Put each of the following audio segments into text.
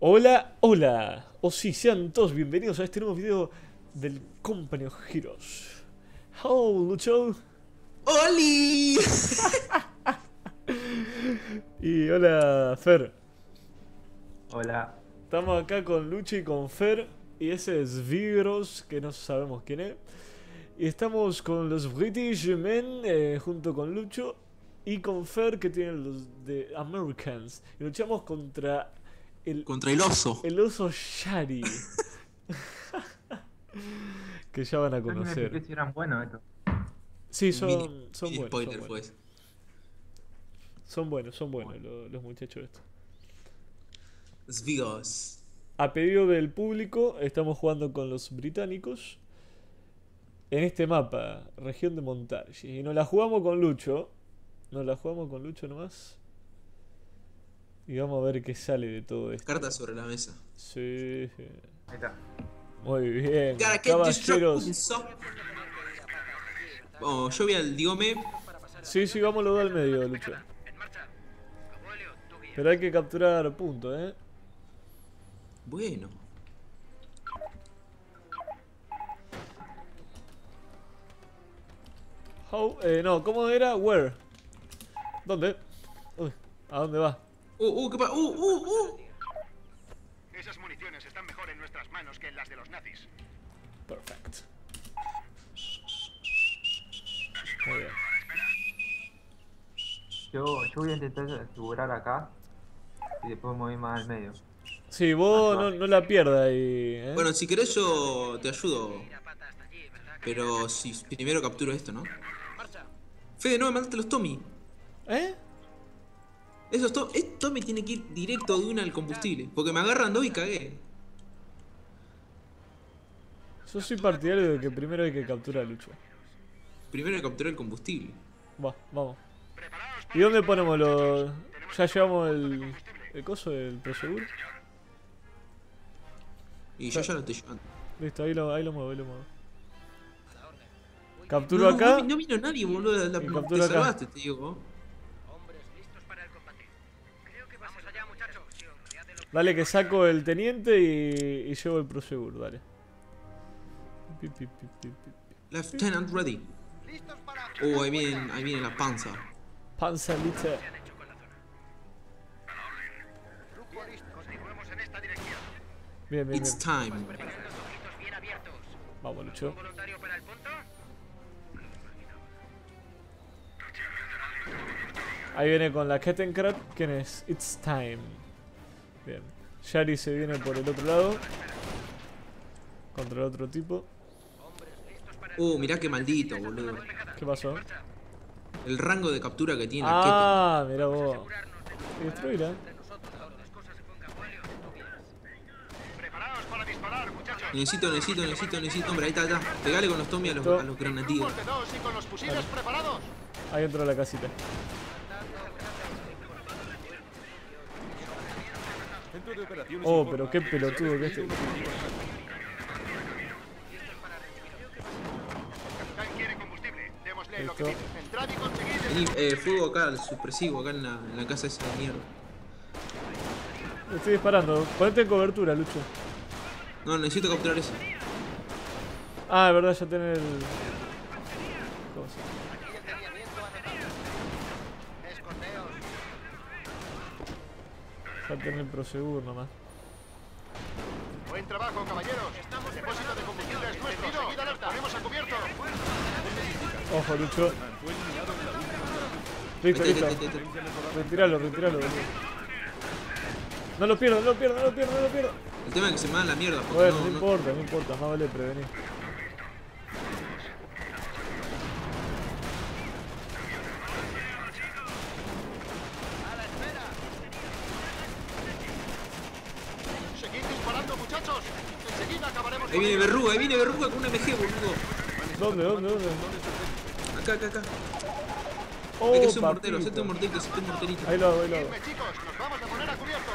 Hola, hola, o sí, sean todos bienvenidos a este nuevo video del Company of Heroes. Hello, Lucho. ¡Oli! Y hola, Fer. Hola. Estamos acá con Lucho y con Fer. Y ese es Vigros, que no sabemos quién es. Y estamos con los British Men, junto con Lucho. Y con Fer, que tienen los de Americans. Y luchamos contra Contra el oso. el oso Shari. Que ya van a No me conocer. fijé si eran buenos estos. Sí, Mini son buenos. spoiler Son fue buenos, eso. son buenos los muchachos estos. Svigos. A pedido del público, estamos jugando con los británicos en este mapa, región de Montargis. Y nos la jugamos con Lucho. Nos la jugamos con Lucho nomás. Y vamos a ver qué sale de todo esto. Cartas sobre la mesa. Sí, sí. Ahí está. Muy bien, Gotta get this caballeros. shot, so. Vamos, yo voy al Diome. Sí, sí, vamos los dos al medio, Lucho. Pero hay que capturar puntos, Bueno. How, no, ¿cómo era? Where? ¿Dónde? Uy, ¿a dónde va? ¿Qué pasa? Esas municiones están mejor en nuestras manos que en las de los nazis. Perfecto. Muy bien. Yo voy a intentar asegurar acá y después me voy más al medio. Sí, vos no la pierdas ahí, Bueno, si querés yo te ayudo. Pero si primero capturo esto, ¿no? Fede, no, mandate los Tommy. ¿Eh? Tommy tiene que ir directo de una al combustible. Porque me agarran dos y cagué. Yo soy partidario de que primero hay que capturar a Lucho. Primero hay que capturar el combustible. Va, vamos. ¿Y dónde ponemos los...? ¿Ya llevamos el coso del proseguro? Y yo ya lo estoy llevando. Listo, ahí lo muevo, Capturo acá. No vino nadie, boludo. Y Te captura acá. salvaste, te digo. Dale que saco el teniente y llevo el proseguro, dale. Pi, pi, pi, pi, pi. Lieutenant ready. Ahí viene la panza. Panzalita. Bien, bien, It's bien. time. Vamos, Lucho. Ahí viene con la Kettenkrat. ¿Quién es? It's time. Bien. Shari se viene por el otro lado. Contra el otro tipo. Mirá qué maldito, boludo. ¿Qué pasó? El rango de captura que tiene Ah, mirá vos. Y destruirá. Preparaos para disparar, muchachos. Necesito, hombre, ahí está. Pegale con los Tommy a los granadillos. De dos y con los fusiles preparados. Ahí entró la casita. Oh, pero qué pelotudo que este. Capitán quiere combustible. Démosle lo que Listo. pide. Entrad y conseguid. Vení, fuego acá, al supresivo, acá en la casa esa de mierda. Le estoy disparando. Ponete en cobertura, Lucho. No, necesito capturar ese. Ah, es verdad, ya tenés el... cosa. Ya tenés el proseguro nomás. Buen trabajo, caballeros. El depósito de combustible es nuestro. Seguid alerta. Ponemos a cubierto. Ojo, Lucho. Listo, listo. Retiralo, boludo. No lo pierdo. El tema es que se me da la mierda. Porque Bueno, no importa, más vale prevenir. Seguid disparando, muchachos. Enseguida acabaremos Ahí viene Verruga con una MG, boludo. ¿Dónde? Acá. Oh, Hay que hacer un mortero, papito. hacete un morterito. Ahí lo hago. Seguidme, chicos. Nos vamos a poner a cubierto.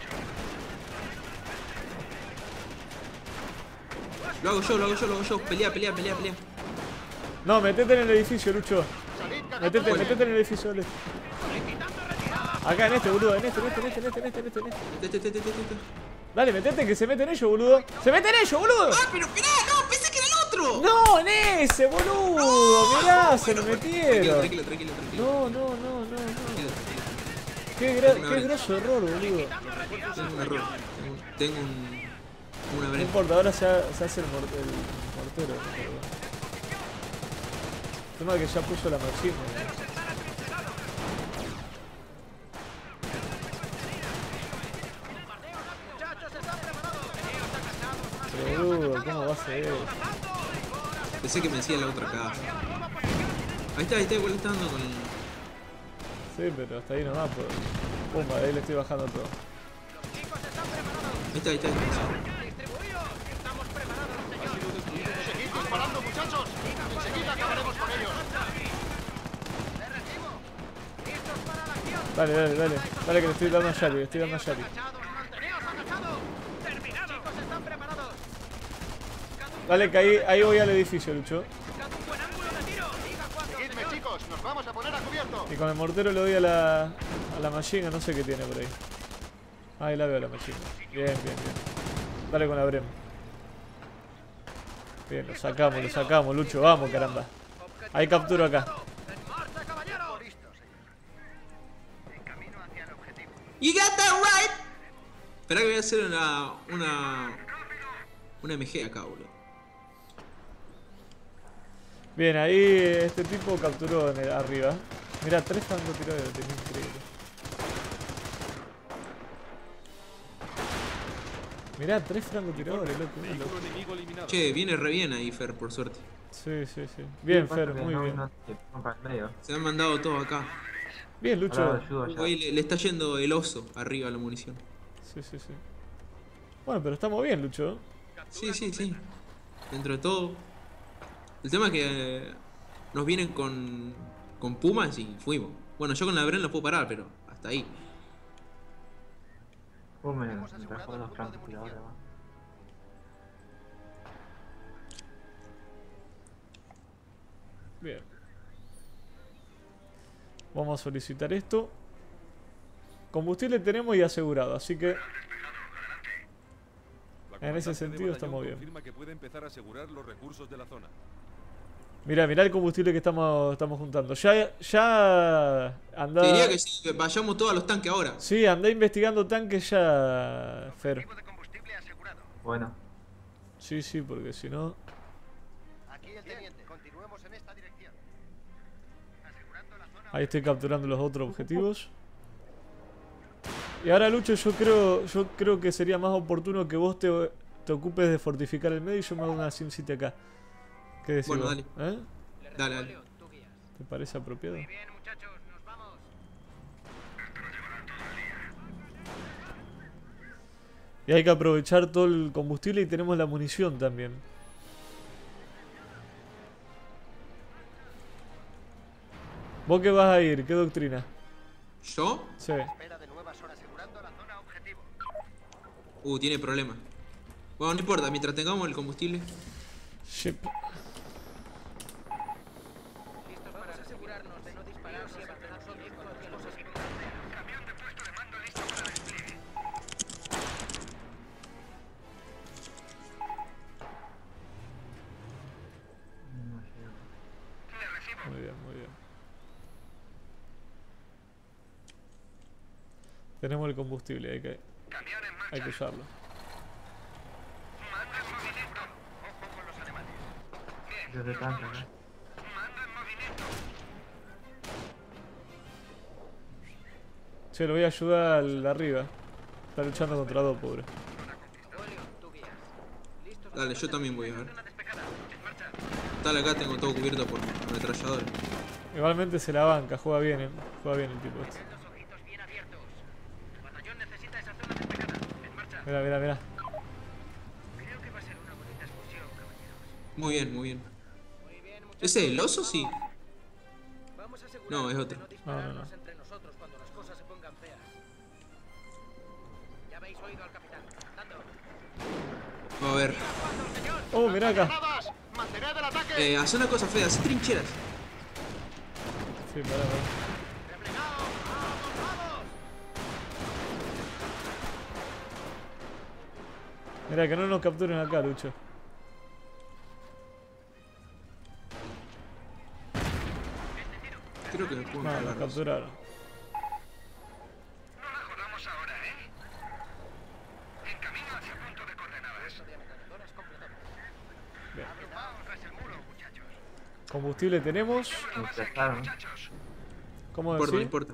Lo hago yo. Pelea. No, metete en el edificio, Lucho. Salid, cagados. Metete en el edificio, dale. Acá en este, boludo, en este. Este. Dale, metete que se meten ellos, boludo. ¡Se meten ellos, boludo! ¡Ah, pero esperá! ¡No! ¡Pensé que era el otro! ¡No, en ese, boludo! Mirá, se lo metieron. Tranquilo. No. Tranquilo. Qué grosso error, boludo. Tengo un error. Tengo una No brecha. importa, ahora se hace el mortero. El tema es que ya puso la máxima. Pero boludo, ¿cómo va a ser eso? Pensé que me decía la otra casa. Ahí está, igual está dando con... Sí, pero hasta ahí nomás, pues. Pumba, ahí le estoy bajando todo. Ahí está. Seguid disparando, muchachos. Enseguida acabaremos con ellos. Dale que le estoy dando a Yari, Dale que ahí voy al edificio, Lucho. Seguidme, chicos. Nos vamos a poner a cubierto. Y con el mortero le doy a la machina, no sé qué tiene por ahí. Ahí la veo la machina. Bien. Dale con la Brem. Bien, lo sacamos, Lucho, vamos, caramba. Hay captura acá. You got that right. Espera que voy a hacer una MG acá, boludo. Bien, ahí este tipo capturó arriba. Mirá, 3 francotiradores, es increíble. Mirá, 3 francotiradores, loco. Che, viene re bien ahí, Fer, por suerte. Sí. Bien, Fer, muy bien. Se han mandado todo acá. Bien, Lucho. Hoy le está yendo el oso arriba a la munición. Sí. Bueno, pero estamos bien, Lucho. Sí. Dentro de todo. El tema es que nos vienen con Pumas y fuimos. Bueno, yo con la Bren lo puedo parar, pero hasta ahí. Me trajo los francotiradores. Bien. Vamos a solicitar esto. Combustible tenemos y asegurado, así que en ese sentido estamos bien. Que puede empezar a asegurar los recursos de la zona. Mirá el combustible que estamos juntando. Ya anda. Te diría que sí, que vayamos todos a los tanques ahora. Sí, anda investigando tanques ya, Fer. Bueno. Sí, porque si no. Aquí el teniente. Continuemos en esta dirección. Ahí estoy capturando los otros objetivos. Y ahora, Lucho, yo creo que sería más oportuno que vos te ocupes de fortificar el medio y yo me hago una SimCity acá. ¿Qué decís Bueno, vos? dale. Dale. ¿Te parece apropiado? Muy bien, muchachos, nos vamos. Y hay que aprovechar todo el combustible y tenemos la munición también. ¿Vos qué vas a ir? ¿Qué doctrina? ¿Yo? Sí. Espera de nuevas horas asegurando la zona objetivo. Tiene problema. Bueno, no importa, mientras tengamos el combustible. Ship. Listos para asegurarnos de no disparar si abandonamos cuando las cosas se pongan feas. Camión de puesto de mando listo para despliegue. Muy bien. Tenemos el combustible, hay que usarlo. Mando en movimiento. Ojo con los alemanes. Desde tanto, ¿no? Mando en movimiento. Che, lo voy a ayudar al de arriba. Está luchando contra dos, pobre. Aurelio, tú guías. Listos. Dale, yo también voy a ver. Una despejada. En marcha. Tal, acá tengo todo cubierto por ametralladores. Igualmente se la banca, juega bien el tipo este. Ten los ojitos bien abiertos. El batallón necesita esa zona despejada. En marcha. Mirá. Creo que va a ser una bonita excursión, caballeros. Muy bien. Muy bien, muchachos. ¿Ese es el oso? Sí. Vamos a asegurarnos No, es otro. de no dispararnos No. entre nosotros cuando las cosas se pongan feas. Ya habéis oído al capitán. Dando. A ver. Oh, mirá acá. Granadas. Mantened el ataque. Hace una cosa fea, hace trincheras. Sí, pará. Replegaos. ¡Vamos! Mira, que no nos capturen acá, Lucho. Creo que me puedo No, nos encargar. capturaron. No la jodamos ahora, ¿eh? En camino hacia punto de coordenadas. Bien. Agrupaos tras el muro, muchachos. Combustible tenemos. Me empezaron. Muchachos. ¿Cómo No importa, no decir? importa.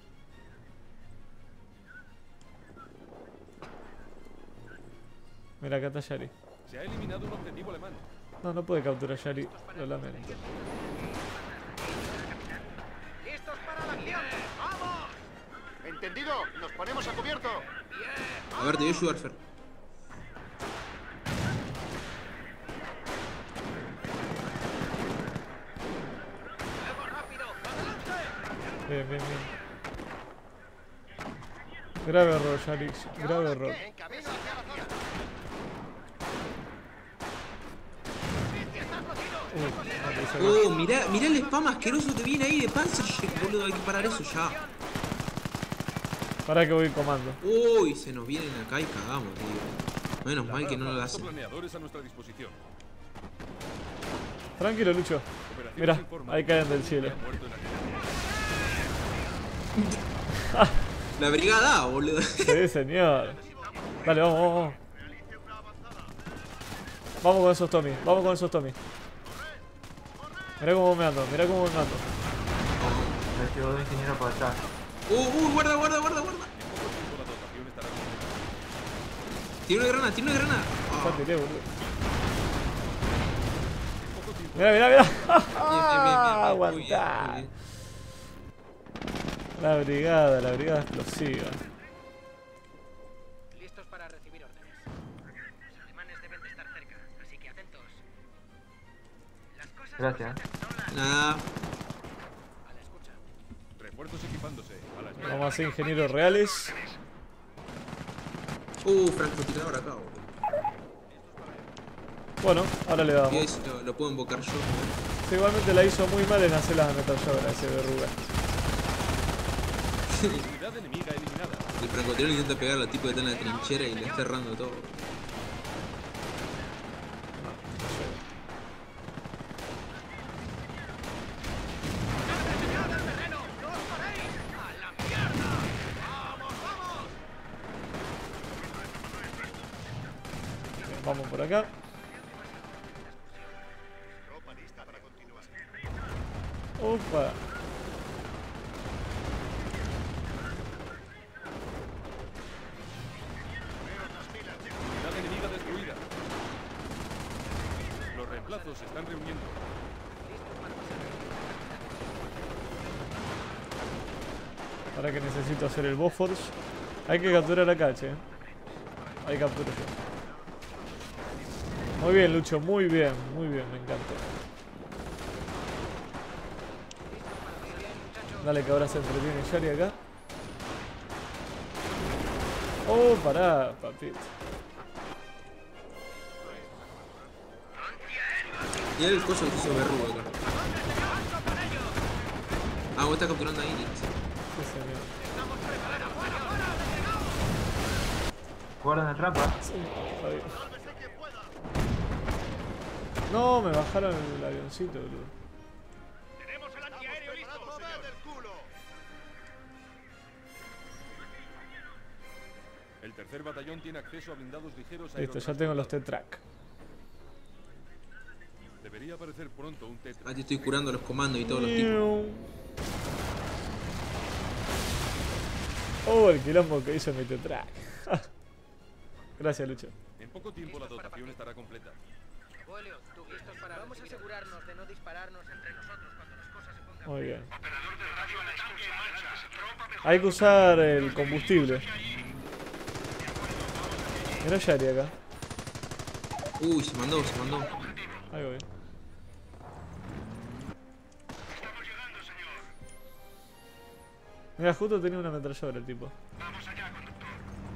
Mira, acá está Yari. Se ha eliminado un objetivo alemán. No, no puede capturar Yari. Lo lamento. ¡Listos para la acción! ¡Vamos! ¿Entendido? Nos ponemos a cubierto. A ver, te voy a ayudar, Fer. ¡Luego rápido! ¡Adelante! Bien, bien, bien. Grave error, Yarix. Grave error. En camino hacia la zona. Mirá el spam asqueroso que viene ahí de Panzership, boludo. Hay que parar eso ya. Para que voy comando. Uy, se nos vienen acá y cagamos, tío. Menos mal que no lo hacen. Planeadores a nuestra disposición. Tranquilo, Lucho. Operaciones Mira, informadas. ahí caen del cielo. Muerto en La brigada, boludo. Sí, señor. Dale, vamos, vamos, vamos. Vamos con esos Tommy. Vamos con esos Tommy. Mirá cómo me ando, mirá cómo me ando. Me llevó de ingeniero para atrás. Guarda, guarda, guarda, guarda. tiempo la dotación estará completa. Tiene una granada, tiene una granada. Ya Ah, tiré, boludo. Mirá, mirá, mirá. bien, muy bien, Aguantá. muy bien. La brigada explosiva. Listos para recibir órdenes. Los alemanes deben de estar cerca, así que atentos. Las cosas Gracias. no se hacen solas. Nada. A la escucha. Refuerzos equipándose. A la espera. Vamos a ser ingenieros reales. Francotirador acá, boludo. Bueno, ahora le Y damos. ahí sí lo puedo invocar yo. Sí, igualmente la hizo muy mal en hacer las ametralladoras ese verruga. Unidad enemiga eliminada. El francotirador intenta pegar al tipo que está en la trinchera y le está errando todo. Vamos por acá. Tropa lista para continuar. Opa. Unidad enemiga destruida. Los reemplazos se están reuniendo. Ahora que necesito hacer el Bofors. Hay que capturar acá, che. Hay captura yo. Muy bien, Lucho, muy bien, me encantó. Dale que ahora se entretiene Yari acá. Oh, pará, papito. Y el coso que hizo verrugo acá. Ah, vos estás capturando ahí, Nix. Sí, señor. Guardan la trampa. Sí, está bien. No, me bajaron el avioncito, boludo. Tenemos el antiaéreo listo. Del culo. El tercer batallón tiene acceso a blindados ligeros. Listo, ya tengo los T-Track. Debería aparecer pronto un Tetra. Ah, te estoy curando los comandos y todos los tipos. Oh, el quilombo que hizo mi T-Track. Gracias, Lucho. En poco tiempo la dotación estará completa. Abuelo, tú listos para Vamos a asegurarnos de no dispararnos entre nosotros cuando las cosas se pongan. Muy bien. Operador de radio a la escucha. Tropa mejor. Hay que usar el combustible. Mira Yari acá. Uy, se mandó, se mandó. Ahí voy. Estamos llegando, señor. Mira, justo tenía una ametralladora el tipo. Vamos allá, conductor.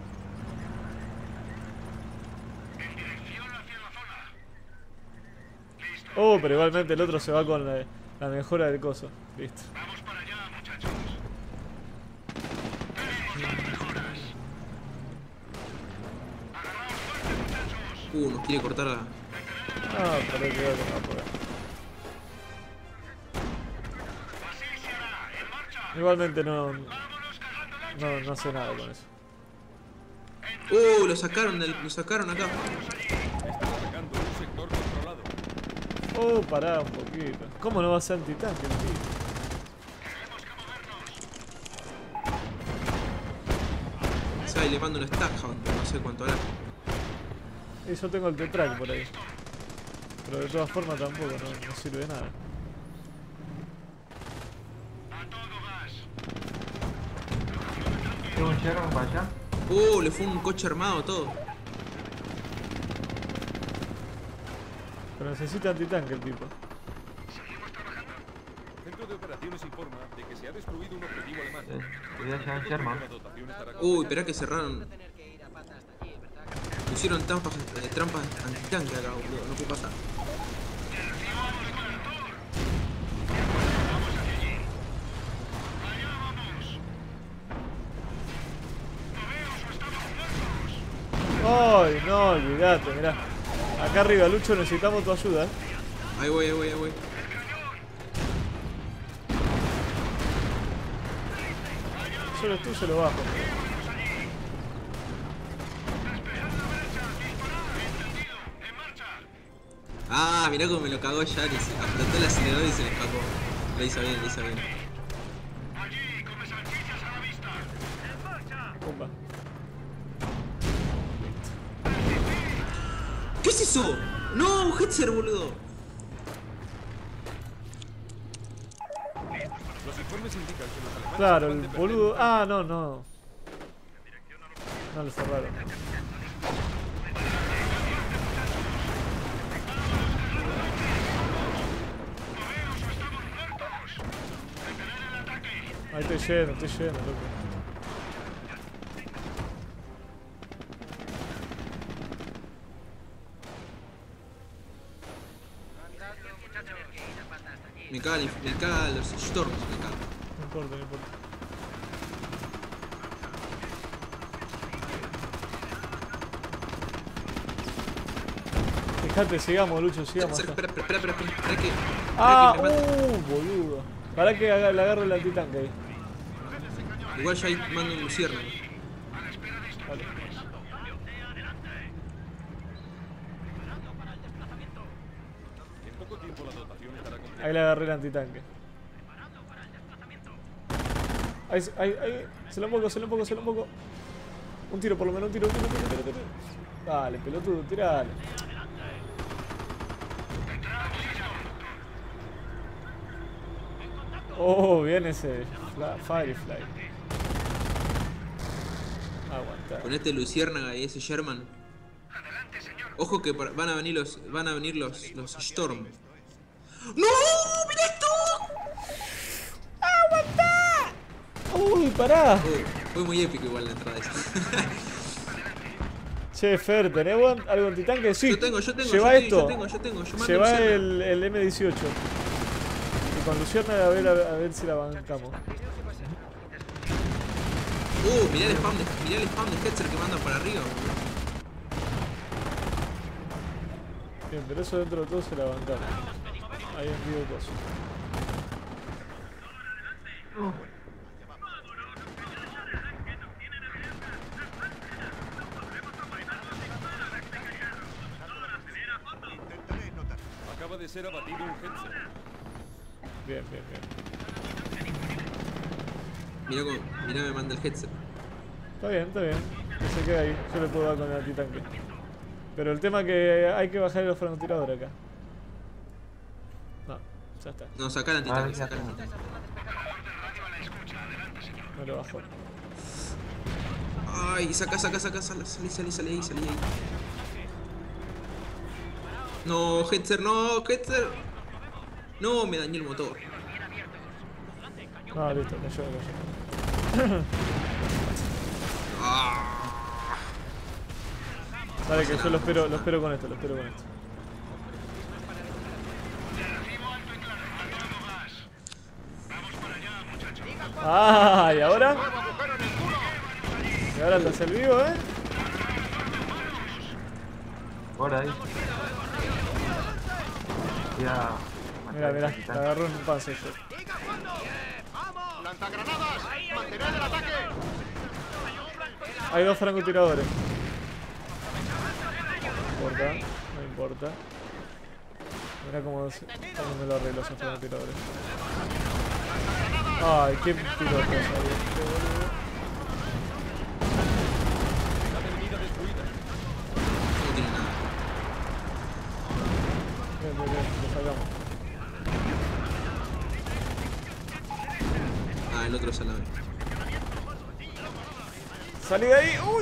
En dirección hacia la zona. Listo. Oh, pero igualmente el otro se va con la mejora del coso. Listo. Vamos para allá, muchachos. Tenemos las mejoras. Agarraos fuerte, muchachos. Nos quiere cortar la... Ah, parece que va a poder. Igualmente no hace nada con eso. Lo sacaron acá. Están atacando un sector controlado. Oh, pará un poquito. ¿Cómo no va a ser antitanque el tío? ¿Sabes? Le mando un stack, no sé cuánto hará. Y yo tengo el T-Track por ahí. Pero de todas formas tampoco, no sirve de nada. Tengo un Sherman para allá. Le fue un coche armado todo. Pero necesita antitanque el tipo. Centro de operaciones informa de que se ha destruido un objetivo alemán. Voy a llevar Sherman. La dotación estará Esperá que cerraron. Tener que ir a pata hasta allí, ¿verdad? Pusieron trampas antitanque acá, boludo. No puede pasar. Ay, no, olvidate, mirá. Acá arriba, Lucho, necesitamos tu ayuda, Ahí voy. Solo tú se lo bajo. Mirá cómo me lo cagó ya. Apretó el acelerador y se le escapó. Lo hizo bien. Pumba. ¿Qué es eso? No, un Hetzer, boludo. Los informes indican que los alemanes Claro, el acaban de boludo. perder Ah, no. No lo cerraron. Ahí estoy lleno, loco. Me caga los Storms, me caga. No importa. Fíjate, sigamos, Lucho, sigamos. Espera que... Ah, espera que me mate. boludo. Para que le agarre el antitanque ahí. Igual ya ahí mando un lucierna. Vale. En poco tiempo la dotación estará completa. Ahí le agarré el antitanque. Ahí, se lo empoco. Un tiro por lo menos, un tiro. Dale, pelotudo, tirale. Oh, bien ese Firefly. Aguanta. Con este luciérnaga y ese Sherman. Ojo que van a venir los Storm. ¡No! ¡Mira esto! Uy, pará. Fue muy épico igual la entrada esa. Che, Fer, ¿tenés algo antitanque? Sí. Yo tengo. Lleva esto. Yo mando Lleva luciérnaga. el M18. Y con Luciérnaga a ver si la bancamos. Mirá el spam de Hetzer que mandan para arriba, boludo. Bien, pero eso dentro de todo se la bancamos. Ahí envío cosas. Acaba de ser abatido un Hetzer. Bien. Mirá me manda el Hetzer. Está bien. Que se quede ahí. Yo le puedo dar con el antitanque. Pero el tema es que hay que bajar los francotiradores acá. No, ya está. No, saca el antitanque, No lo bajo. Ay, saca, salí ahí. No, Hetzer. No, me dañó el motor. No, listo, cayó. Dale, que yo lo espero con esto. Ah, ¿y ahora? Y ahora te hace el vivo, Por ahí. Ya. Mira, mira, te agarró un panzer. ¡Lanzagranadas! ¡Mantened el ataque! Hay dos francotiradores. No importa, no importa. Mira cómo me lo arreglo esos francotiradores. Ay, qué piloto salió este boludo. Unidad enemiga destruida. No tiene nada. Bien, bien, bien, lo sacamos. Ah, el otro salame. ¡Salí de ahí! ¡Uy!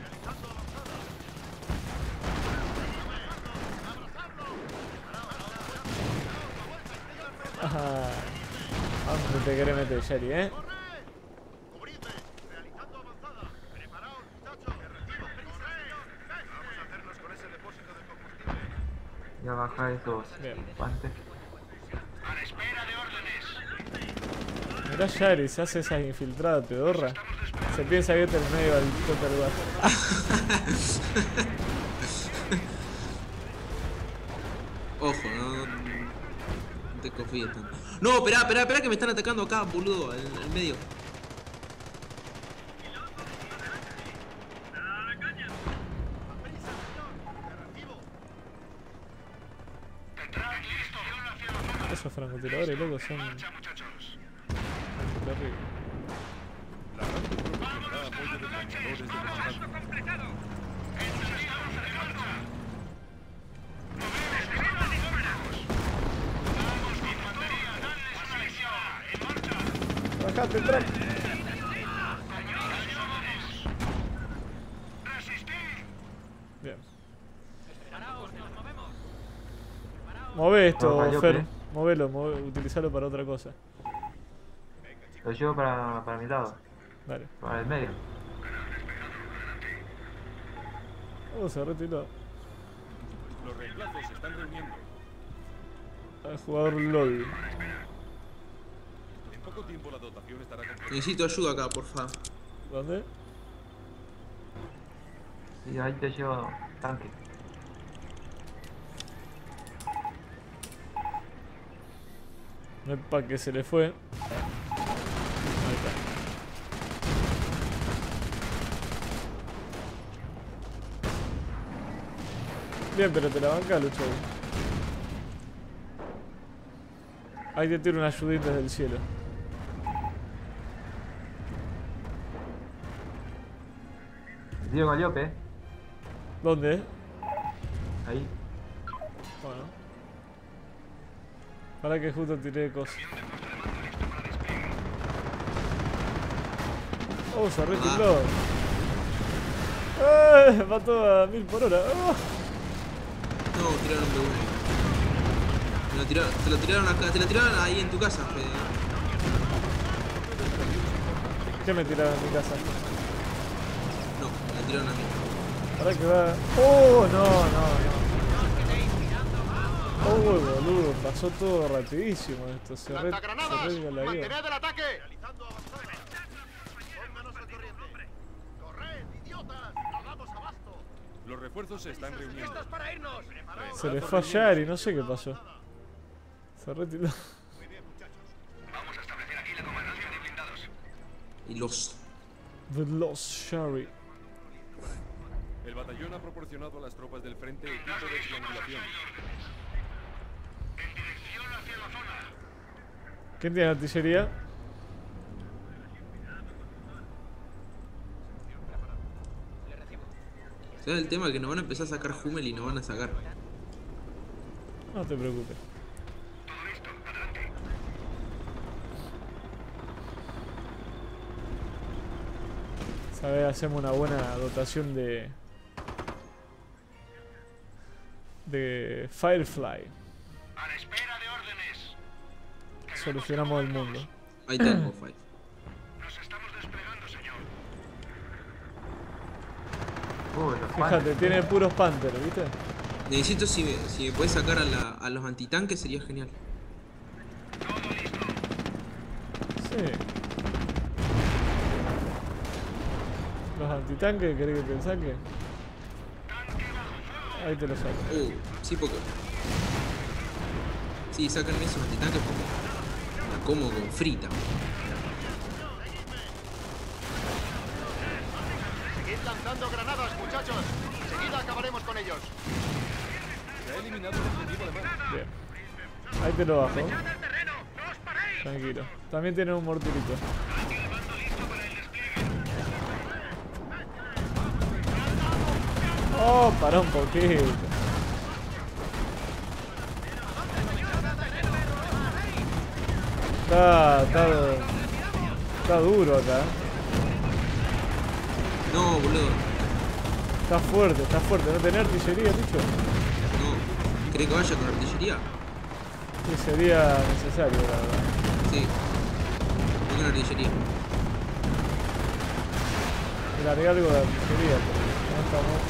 Ajá. ¿Dónde te querés meter, Sherry, eh? ¡Cubridme! ¡Realizando avanzada! ¡Preparaos, muchachos! ¡Que recibo! ¡Corred! Vamos a hacernos con ese depósito de combustible. Ya baja esos Bien. guantes. ¡A la espera de órdenes! Mirá Sherry, se hace esa infiltrada pedorra. Se piensa que está en medio del total lugar. Ojo, no te confíes tanto. No, espera que me están atacando acá, boludo, en el medio. Esos francotiradores, loco, son terribles. La radio proporcionará apoyo de planeadores de comandante. ¡Bajate, track! Bien. Move esto, No, falló, Fer. ¿qué? Movelo, utilizalo para otra cosa. Lo llevo para mi lado. Dale. Para el medio. Oh, se retiró. Los reemplazos se están reuniendo. Al jugador LOL. En poco tiempo la dotación estará completa. Necesito ayuda acá, por favor. ¿Dónde? Y ahí te llevo tanque. No es para que se le fue. Ahí está. Bien, pero te la banca, Lucho. Ahí te tiro una ayudita desde el cielo. Diego Galiope. ¿Dónde? Ahí. Bueno. Para que justo tiré cosas. Oh, se retiló. Mató a 1000 por hora. Oh. No, tiraron de uno. Te lo tiraron acá, te lo tiraron ahí en tu casa, Fede. ¿Qué me tiraron en mi casa? No, me la tiraron a mí. Para que va. Oh, no. Oh, boludo, pasó todo rapidísimo esto. Se ¡Lanzagranadas! rega la vida. ¡Mantened el ataque! ¡Realizando avanzada! ¡Pónganos al corriente! ¡Corred, idiotas! ¡No damos abasto! Los refuerzos se están reuniendo. ¡Listos para irnos! Se le fue a Yari, no sé qué pasó. Se retiró. Vamos a establecer aquí la comandancia de blindados. Y los... The Lost Shari. El batallón ha proporcionado a las tropas del frente equipo de triangulación. En dirección hacia la zona. ¿Quién tiene artillería? ¿Sabes el tema? Que nos van a empezar a sacar Hummel y nos van a sacar. No te preocupes. ¿Sabes? Hacemos una buena dotación de Firefly. A la espera de órdenes. Solucionamos el mundo. Ahí está el Five. Nos estamos desplegando, señor. Los Fíjate, guantes. tiene puros Panther, ¿viste? Necesito si me puedes sacar a los antitanques sería genial. Sí. ¿Los antitanques querés que te saque? Ahí te lo saco. Sí, porque... Sí, sacan esos antitanques como... La como con frita. Seguid lanzando granadas, muchachos. Enseguida acabaremos con ellos. Se ha eliminado el objetivo alemán. Bien. Ahí te lo bajo. Tranquilo. También tiene un mortirito. Oh, para un poquito. Está duro acá. No, boludo. Está fuerte. ¿No tenés artillería, dicho? No. ¿Cree que vaya con artillería? Sí, sería necesario, la verdad. Sí. Pongo la artillería. Largué algo de artillería, pero no estamos.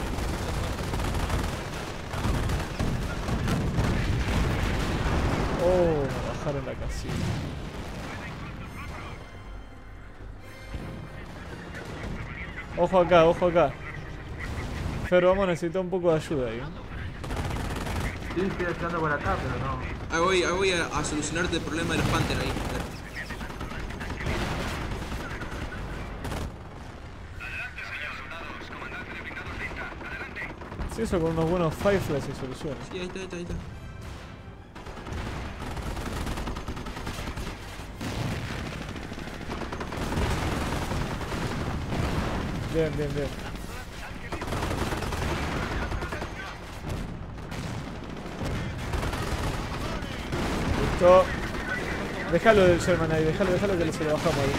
Oh, me bajaron la casilla. Ojo acá. Fer, vamos a necesitar un poco de ayuda ahí. Sí, estoy echando por acá, pero no. Ahí voy a solucionarte el problema de los Panther ahí. Sí, eso con unos buenos Fireflies se soluciona. Sí, ahí está. Bien. Listo. Déjalo del Sherman ahí, déjalo que se lo bajamos ahí.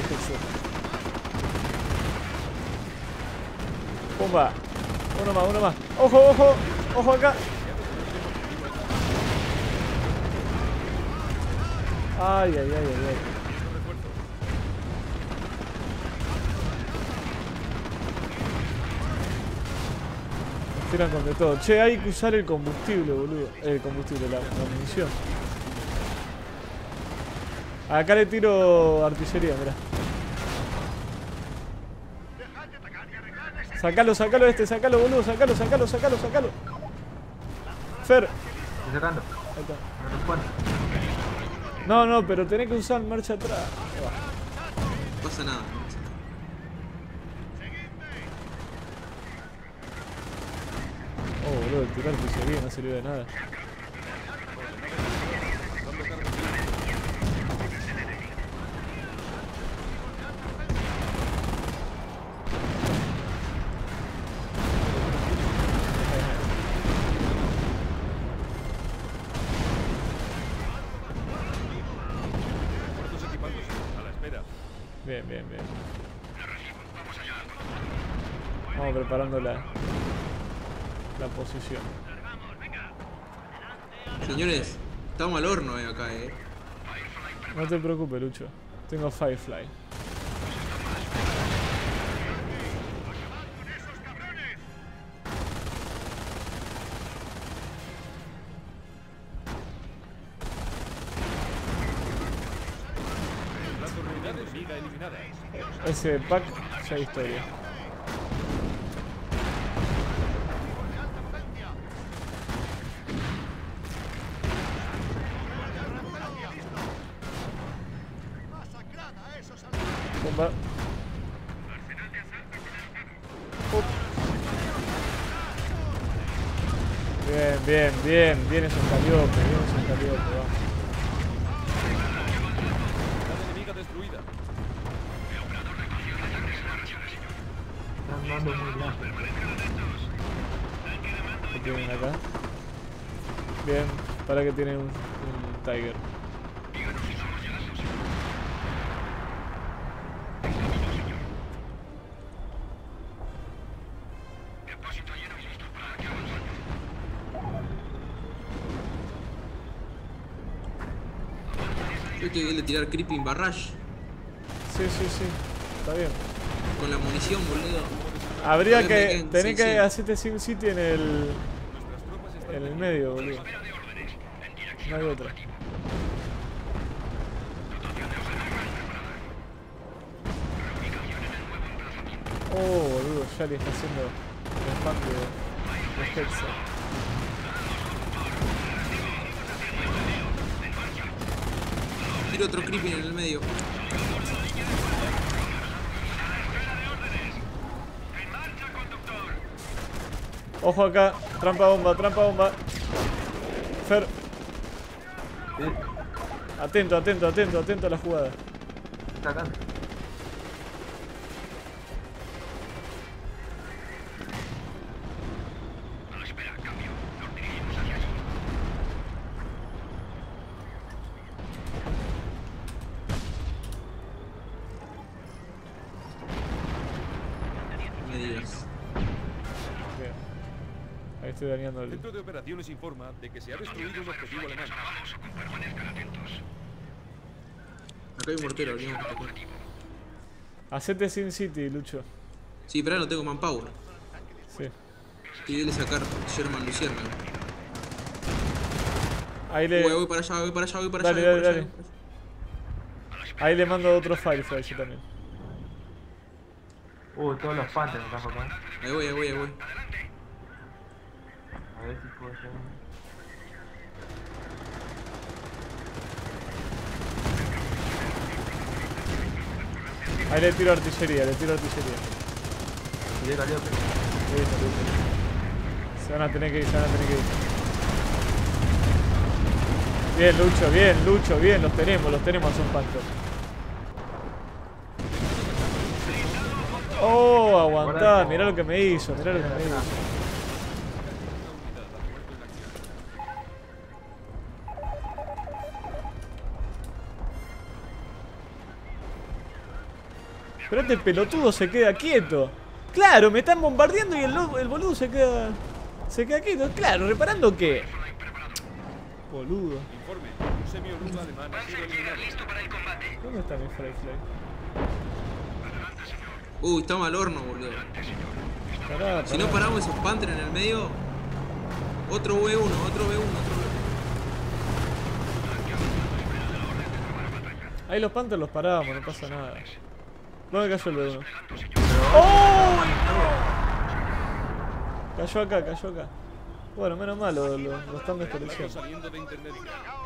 Pumba. Uno más. Ojo acá. Ay. Tiran con de todo. Che, hay que usar el combustible, boludo. El combustible, la munición. Acá le tiro artillería, mirá. Sacalo este, sacalo, boludo, sacalo. Fer. Estoy sacando. Ahí está. No responde. No, pero tenés que usar marcha atrás. No pasa nada. Oh, boludo, el tirar artillería no sirvió de nada. Refuerzos equipándose. A la espera. Bien. Vamos preparando la posición. Señores, estamos al horno acá, No te preocupes, Lucho. Tengo Firefly. Las unidades liga eliminadas. Ese pack ya es historia. Bomba. Bien esos caliope, vamos. Unidad enemiga destruida. Están dando muy lejos. ¿Qué tienen acá? Bien, para que tienen un Tiger. Yo que voy a tirar Creeping Barrage Sí, está bien. con la munición, boludo. Habría Todavía que... me quedan Tenés que 600. hacerte Sim City en el... Nuestras tropas están En el medio, boludo. No hay otra. Oh, boludo, Shari está haciendo el spam de... los Hexa. Tiro otro creepy en el medio. Ojo acá, trampa bomba, trampa bomba. Fer, Sí, atento, atento, atento, atento a la jugada. está acá. No me digas. Bien. Ahí estoy dañando El el... centro de operaciones informa de que se ha destruido un objetivo alemán. Acá hay un mortero, habríamos que tocar. Hacete Sin City, Lucho. Sí, pero ahora no tengo manpower. Sí. Y dele sacar Sherman Lucierna. Ahí le... Voy para allá, voy para allá, voy para Dale, allá. voy dale, para allá. Ahí le mando otro Firefly yo también. Todos los pantes me trajo acá. Ahí voy, ahí voy, ahí voy. A ver si puedo hacer. Ahí le tiro artillería, le tiro artillería. Y de Caliope. Listo, listo. Se van a tener que ir, se van a tener que ir. Bien, Lucho, bien, los tenemos a Son Panther. Oh, aguantá, mirá lo que me hizo, mirá lo que me hizo. Pero este pelotudo se queda quieto. Claro, me están bombardeando y el boludo se queda quieto. Claro, ¿reparando qué? Boludo. Informe. Un semiorudo alemán ha sido eliminado. ¿Dónde está mi Firefly? Estamos al horno, boludo. Pará, Si no pará. paramos esos Panther en el medio, otro V1, otro V1, otro V1. Ahí los Panthers los parábamos, no pasa nada. ¿Dónde cayó el B1? ¡Oh! Cayó acá, cayó acá. Bueno, menos mal, lo están desperdiciando. Saliendo de internet.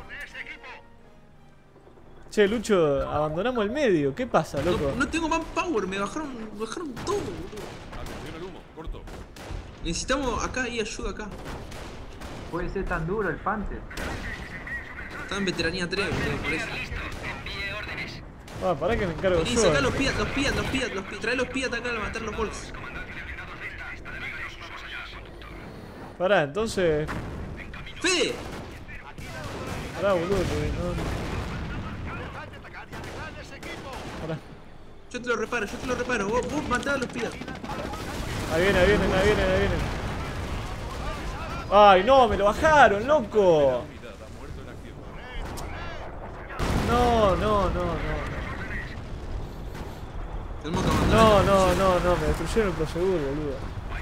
Che, Lucho, abandonamos el medio. ¿Qué pasa, loco? No tengo manpower, me bajaron todo, boludo. Atención al humo. Corto. Necesitamos acá y ayuda acá. Puede ser tan duro el pante. Está en veteranía 3, boludo, por eso. Ah, pará que me encargo Y yo. saca los Piat, trae los Piat acá a matar los Volks. Pará, entonces. ¡Fede! Pará, boludo, que no. Pará. Yo te lo reparo, vos matá a los Piat. Ahí vienen, ahí vienen. ¡Ay, no! ¡Me lo bajaron, loco! Unidad ha muerto en acción. No. Tenemos que abandonar. No, me destruyeron el proseguro, boludo.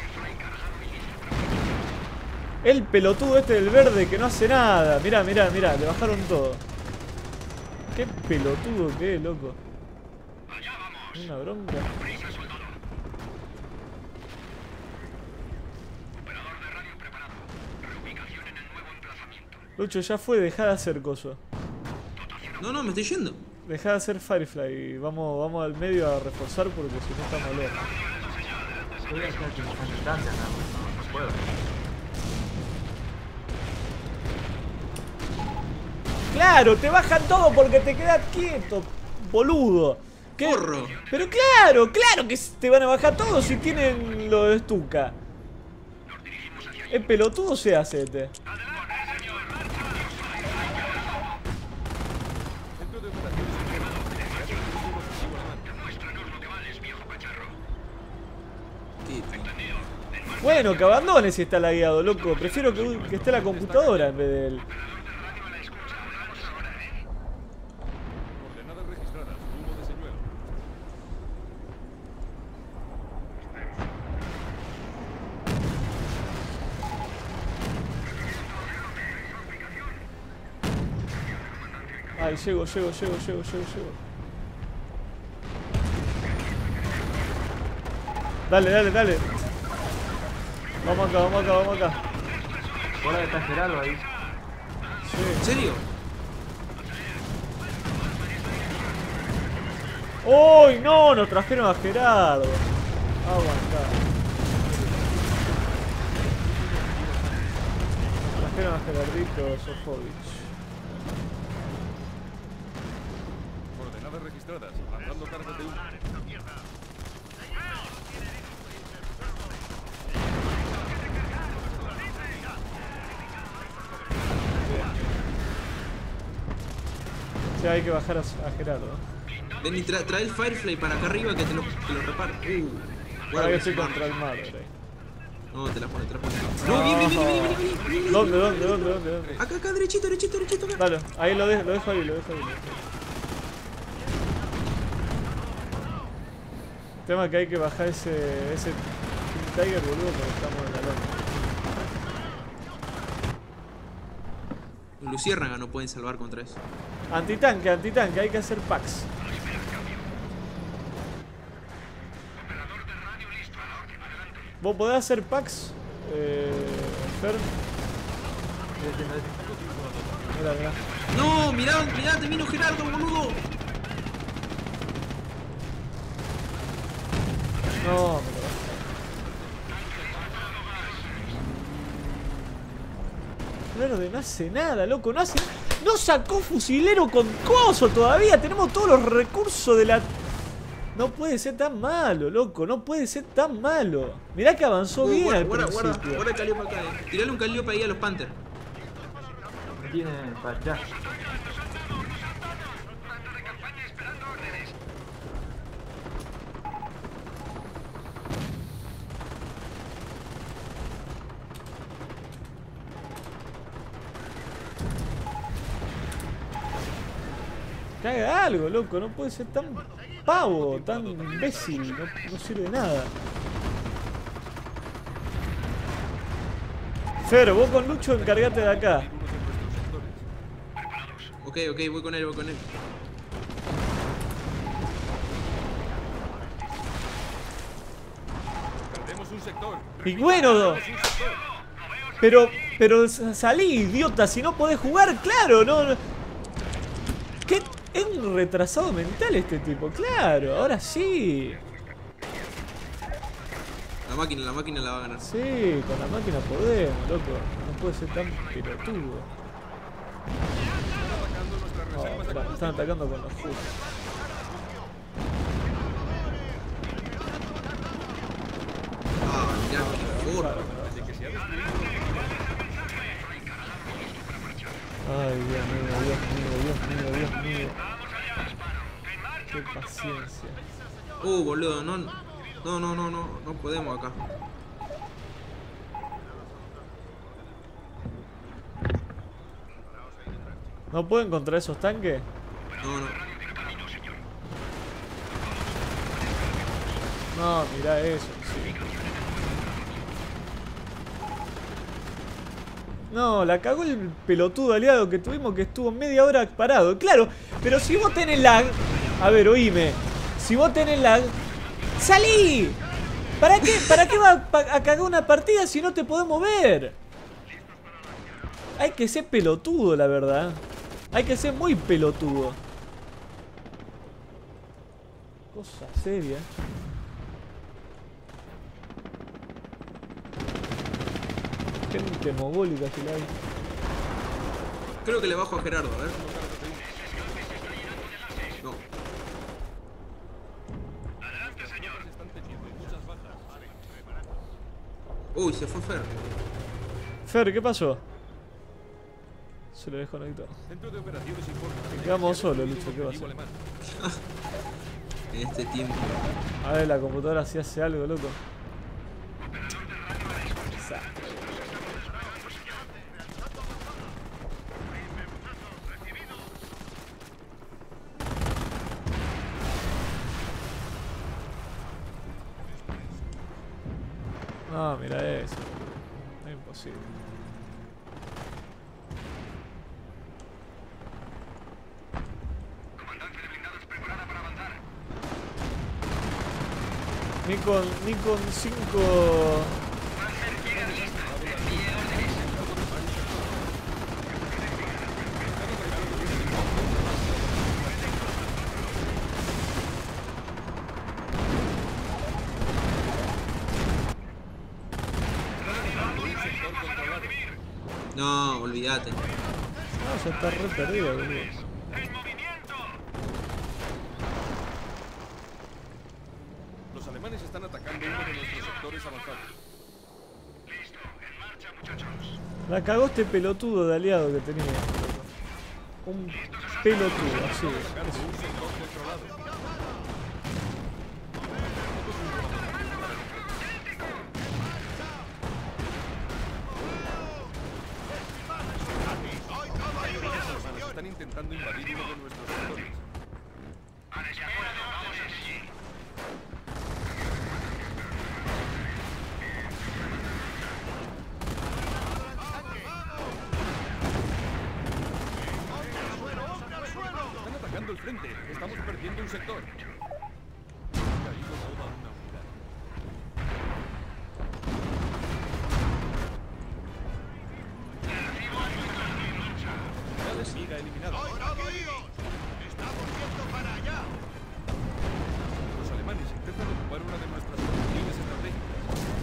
El pelotudo este del verde que no hace nada. Mirá, le bajaron todo. Qué pelotudo que es, loco. Una bronca. Lucho, ya fue, dejá de hacer coso. No, me estoy yendo. Dejá de hacer Firefly y vamos al medio a reforzar porque si no estamos lejos. Voy a hacer que me están distancia, no puedo. Claro, te bajan todo porque te quedas quieto, boludo. ¿Qué? Porro. Pero claro que te van a bajar todo si tienen lo de Stuka. El pelotudo se hace este. Centro de operaciones informa de que se ha destruido un objetivo alemán. Bueno, que abandone si está lagueado, loco. Prefiero que esté la computadora en vez de él. Coordenadas registradas. Humo de señuelo. Ay, llego. Dale. Vamos acá, vamos acá, vamos acá. Ahora está Gerardo ahí. ¿En serio? ¡Uy, no! Nos trajeron a Gerardo. Aguantá. Nos trajeron a Gerardito Sofovich. Coordenadas registradas. Lanzando cargas de humo. Sí, hay que bajar a Gerardo. Vení, trae el Firefly para acá arriba que te lo reparo. Ahora que estoy se va. contra el mar, ahí. No, te la pone. No, vení. ¿Dónde? Acá, derechito, acá. Dale, ahí lo dejo ahí, El tema es que hay que bajar ese Tiger, boludo, porque estamos en la lona. Luciérnaga no pueden salvar contra eso. Antitanque, hay que hacer packs. ¿Vos podés hacer packs? Fer. Mirá. No, mirá, te vino Gerardo, boludo. No, Verde no hace nada, loco, no sacó fusilero con coso todavía, tenemos todos los recursos de la... No puede ser tan malo, loco, no puede ser tan malo. Mirá que avanzó bien al principio. Guarda Calliope acá, Tirale un Calliope ahí a los Panthers. Me tiene para allá. Que haga algo, loco, no puede ser tan pavo, tan imbécil, no sirve de nada. Fer, vos con Lucho encargate de acá. Ok, voy con él. Perdemos un sector. Y bueno, pero salí, idiota, si no podés jugar, claro, no. ¿Qué? Es un retrasado mental este tipo, claro, ahora sí. La máquina la va a ganar. Sí, con la máquina podemos, loco. No puede ser tan pelotudo. No, mirá, me están atacando con los juegos. Mirá qué forro. Ay, Dios mío. Qué paciencia. Boludo, no podemos acá. ¿No puedo encontrar esos tanques? No. No, mirá eso, sí. No, la cagó el pelotudo aliado que tuvimos que estuvo media hora parado. Claro, pero si vos tenés lag... A ver, oíme. Si vos tenés lag... ¡Salí! ¿Para qué va a cagar una partida si no te podés mover? Hay que ser pelotudo, la verdad. Hay que ser muy pelotudo. Cosa seria. Gente mogólica que la hay. Creo que le bajo a Gerardo, a ver. No. Uy, se fue Fer. Fer, ¿qué pasó? Se lo desconectó. Centro de operaciones informa. Quedamos solos, Lucho, ¿qué va a hacer? Alemán. En este tiempo. A ver, la computadora si hace algo, loco. No, mira eso. Es imposible. Ni con 5... No, olvídate. Ah, ya está re perdido, boludo. Los alemanes están atacando uno de nuestros sectores avanzados. La cagó este pelotudo de aliado que tenía. Un pelotudo, así es. Atacando un sector controlado. Están intentando invadir uno de nuestros sectores. Están atacando el frente. Estamos perdiendo un sector. Ha caído toda una unidad. Unidad enemiga eliminada. Los alemanes intentan ocupar una de nuestras posiciones estratégicas.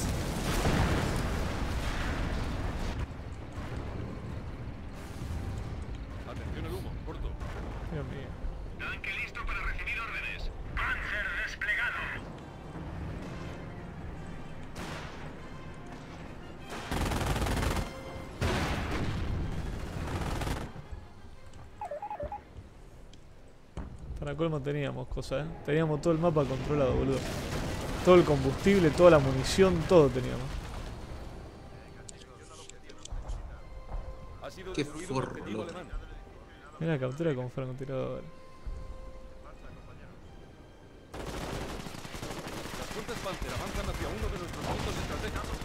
Atención al humo, corto. Dios mío. Tanque listo para recibir órdenes. Panzer desplegado. Para colmo teníamos cosas, teníamos todo el mapa controlado, boludo. Todo el combustible, toda la munición, todo teníamos. Ha sido Qué destruido un forro, objetivo loco. alemán. Mira la captura con francotirador. Las fuerzas Panzer avanzan hacia uno de nuestros puntos estratégicos.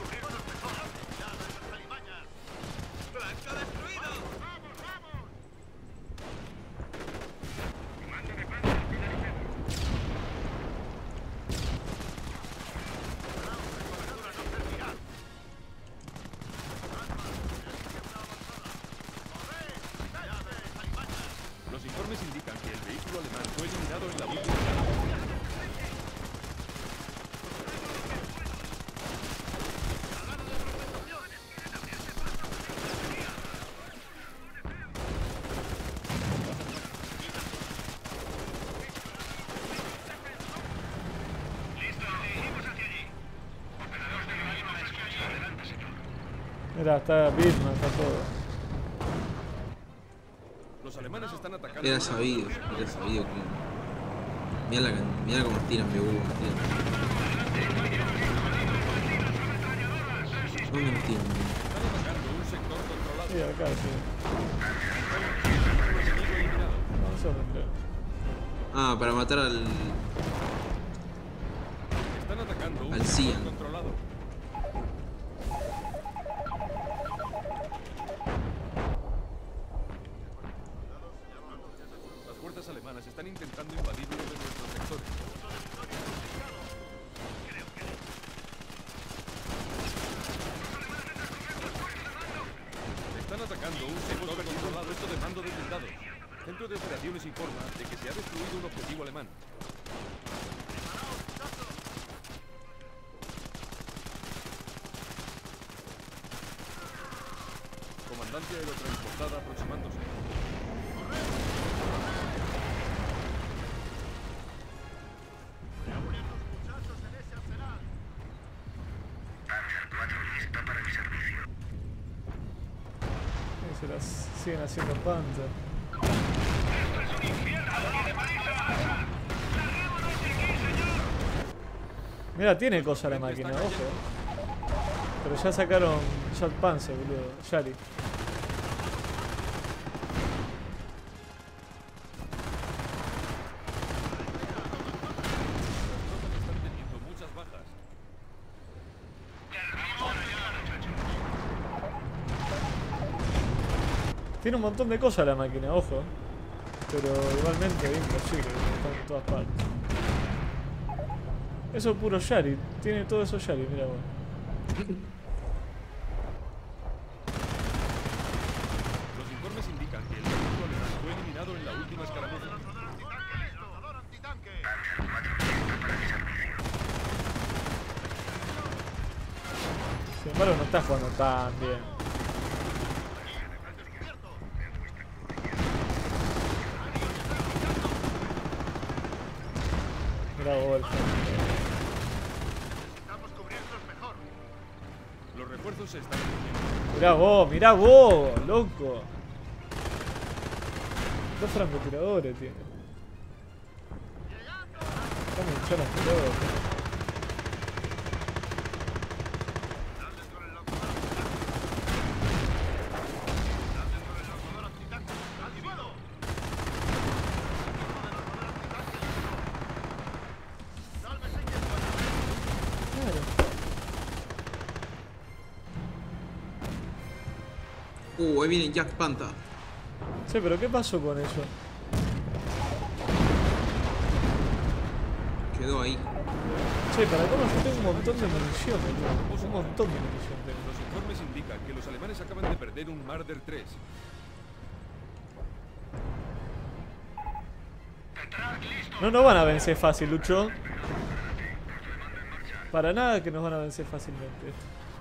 Los informes indican que el vehículo alemán fue eliminado en la última carga. Mira, está Bismarck, está todo. Los alemanes están atacando. Era sabido que. Mira cómo tiran, me tiran. ¿Dónde nos tiran? Están atacando un sector controlado. Sí, acá, sí. Enemigo eliminado. Vamos a meter. Ah, para matar al. Están atacando un Al sector Cian. controlado. Las fuerzas alemanas están intentando invadir uno de nuestros sectores. Están atacando un sector controlado. Esto de mando de blindados. Centro de operaciones informa de que se ha destruido un objetivo alemán. Comandancia aerotransportada aproximándose. Y se las siguen haciendo Panzer. Mira, tiene cosa la máquina, ojo. Pero ya sacaron Jet Panzer, boludo. Yari. Están teniendo muchas bajas. Tiene un montón de cosas la máquina, ojo. Pero igualmente es imposible, están en todas partes. Eso es puro Yari, tiene todo eso Yari, mira vos. Los informes indican que el vehículo alemán fue eliminado en la última escaramuza. Sin embargo no está jugando tan bien. vuelta. Necesitamos cubrirnos mejor. Los refuerzos se están reuniendo. Mirá vos, loco. 2 francotiradores tiene. Estamos hinchando las pelotas. Darles con el lanzador. Darles con el lanzador antitanque. ¡Activado! ¡Sálvese quien pueda! Claro. Ahí viene Jack Panta. Che, pero ¿qué pasó con eso? Quedó ahí. Che, para cómo yo tengo un montón de munición, boludo. Un montón de munición tengo. Los informes indican que los alemanes acaban de perder un Marder 3. No nos van a vencer fácil, Lucho. Para nada que nos van a vencer fácilmente.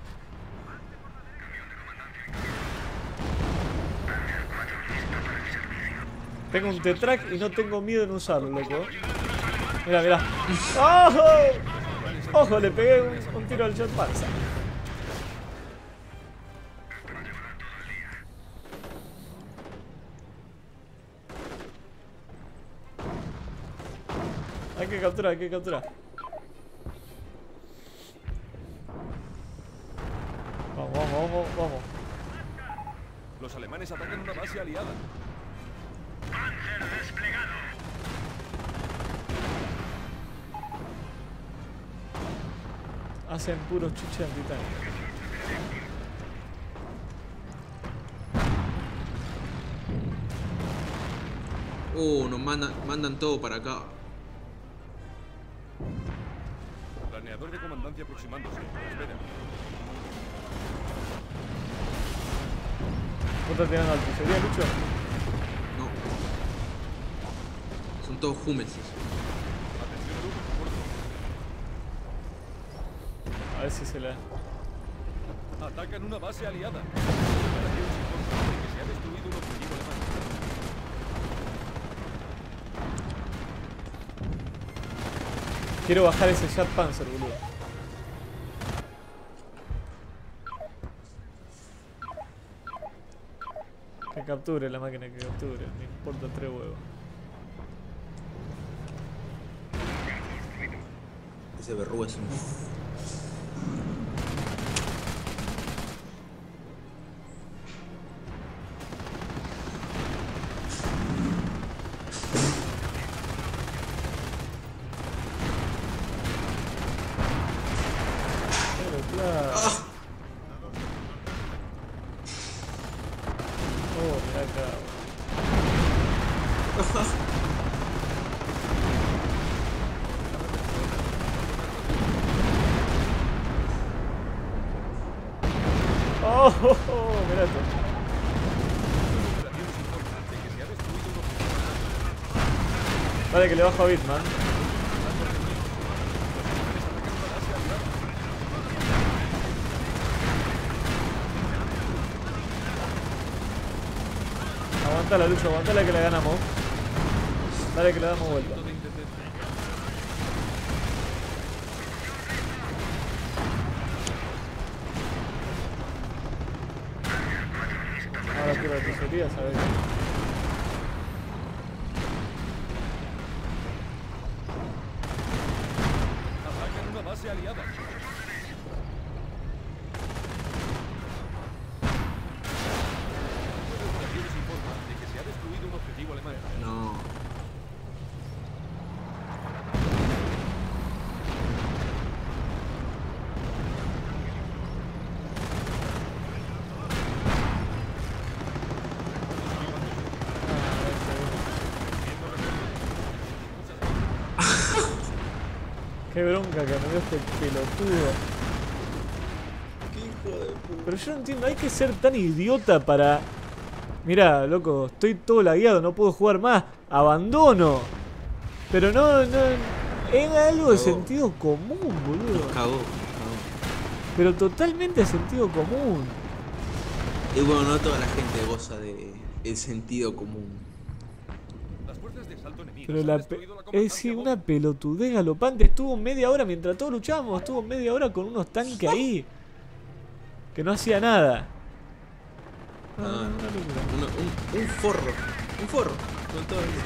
Tengo un T-Track y no tengo miedo en usarlo, loco. Mira, mira. ¡Ojo! ¡Ojo! Le pegué un tiro al Jet Panzer. Hay que capturar, hay que capturar. Vamos, vamos, vamos, vamos. Los alemanes atacan una base aliada. Hacen puros chuches antitanques. Nos mandan todo para acá. Planeador de comandancia aproximándose. Esperen. ¿Vos estás tirando artillería, Lucho? No. Son todos Hummels. Atención al uso, refuerzo. A ver si se la... Atacan una base aliada. Operaciones informan de que se ha destruido un objetivo alemán. Quiero bajar ese Jet Panzer, boludo. Que capture la máquina, que capture. Me importa 3 huevos. Ese berrú es un... Pero claro. Oh, mirá acá. Oh, oh, oh, mirá esto. Operaciones informan de que se ha destruido un objetivo alemán. Vale, que le bajo a Bitman. Aguantala, Lucho, aguantala que la ganamos. Dale que le damos vuelta. De intendencia. Ahora quiero artillería, ¿sabes? Atacan una base aliada. Operaciones informan de que se ha destruido un objetivo alemán. No. Qué bronca que me dio este pelotudo. Qué hijo de puta. Pero yo no entiendo, hay que ser tan idiota para... Mirá, loco, estoy todo lagueado, no puedo jugar más. Abandono. Pero no... Es algo de Cagó. sentido común, boludo. Cagó. Pero totalmente de sentido común. Y bueno, no toda la gente goza de el sentido común. Las fuerzas de asalto enemigas Pero han la destruido la es comandancia sí, móvil. una pelotudez galopante. Estuvo media hora mientras todos luchábamos. Estuvo media hora con unos tanques ahí. Que no hacía nada. No, no. Una locura. Un forro. Un forro. Con todo el...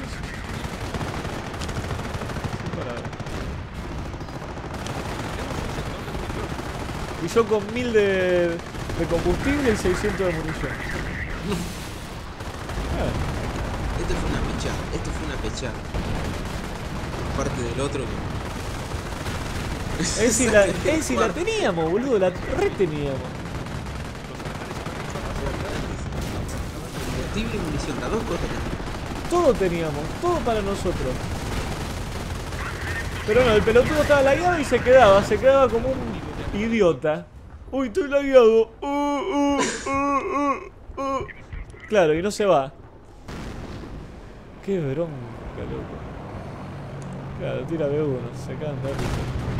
Sí, para- Tenemos un sector de munición. Y yo con 1000 de combustible y 600 de munición. Esto fue una pechada. Esto fue una pechada. Por parte del otro que... Es si la teníamos, boludo. La re teníamos. Combustible y munición, las dos cosas que... Todo teníamos. Todo para nosotros. Pero no, el pelotudo estaba lagueado y se quedaba como un idiota. Uy, estoy lagueado. Claro, y no se va. Qué bronca, loco. Claro, tira B1, se cagan de risa.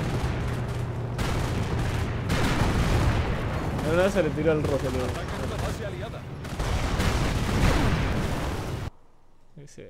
Una vez se le tiró al rojo, luego. Atacan una base aliada. Ese.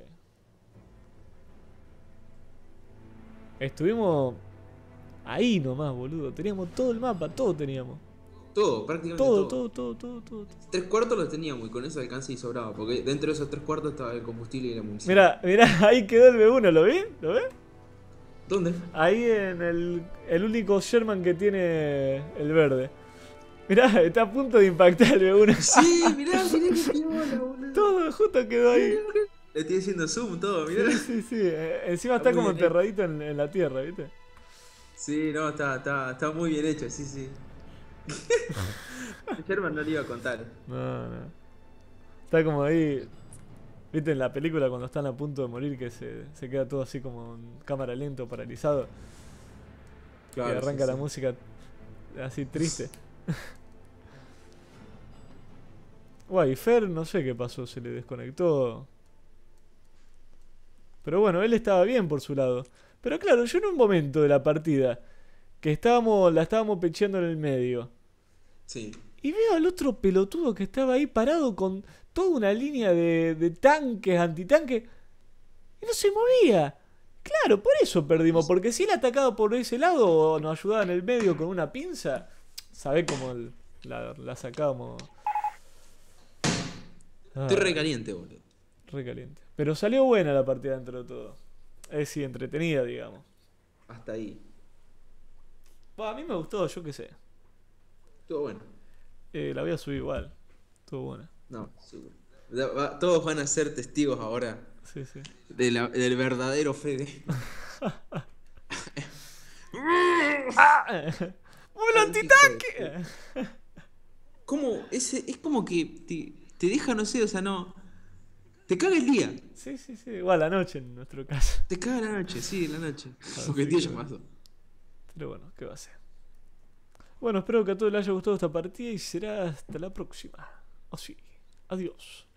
Estuvimos ahí nomás, boludo. Teníamos todo el mapa, todo teníamos. Todo, prácticamente Todo, todo. todo. 3/4 lo teníamos y con eso alcanza y sobraba. Porque dentro de esos 3/4 estaba el combustible y la munición. Mirá, ahí quedó el B1, ¿lo ves? ¿Lo ves? ¿Dónde? Ahí en el único Sherman que tiene el verde. Mirá, está a punto de impactar el B1. Sí, mirá qué piola, boludo. Todo justo quedó ahí. Le estoy haciendo zoom todo, mirá. Sí. Encima está muy como bien enterradito en la tierra, ¿viste? Sí, no, está muy bien hecho, sí. Sherman no le iba a contar. No. Está como ahí. ¿Viste en la película cuando están a punto de morir que se queda todo así como en cámara lento, paralizado? Y arranca la música así triste. Guay, Fer no sé qué pasó, se le desconectó. Pero bueno, él estaba bien por su lado. Pero claro, yo en un momento de la partida que la estábamos pecheando en el medio. Sí. Y veo al otro pelotudo que estaba ahí parado con toda una línea de tanques, antitanques. Y no se movía. Claro, por eso perdimos. Porque si él atacaba por ese lado o nos ayudaba en el medio con una pinza, ¿sabés cómo la sacábamos? Estoy recaliente, boludo. Re caliente. Pero salió buena la partida dentro de todo. Es decir, entretenida, digamos. Hasta ahí. Bah, a mí me gustó, yo qué sé. Estuvo bueno. La voy a subir igual. Estuvo buena. No, seguro. Todos van a ser testigos ahora Sí. del verdadero Fede. ¡Un antitanque! ¿Cómo? Es como que te deja, no sé, o sea, no. Te caga el día. Sí. Igual la noche en nuestro caso. Te caga la noche, sí, la noche. Porque sí, tío claro. llamazo. Pero bueno, ¿qué va a ser? Bueno, espero que a todos les haya gustado esta partida y será hasta la próxima. Así. Adiós.